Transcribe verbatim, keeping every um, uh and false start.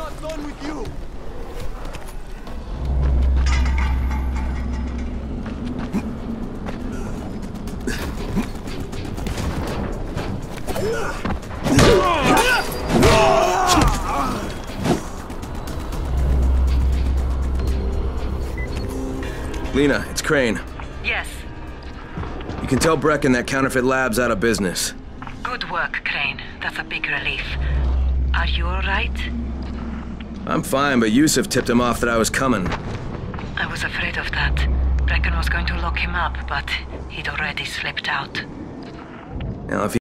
not done with you. Lena, it's Crane. Yes. You can tell Brecken that counterfeit lab's out of business. Good work, Crane. That's a big relief. Are you alright? I'm fine, but Yusuf tipped him off that I was coming. I was afraid of that. Brecken was going to lock him up, but he'd already slipped out. Now, if he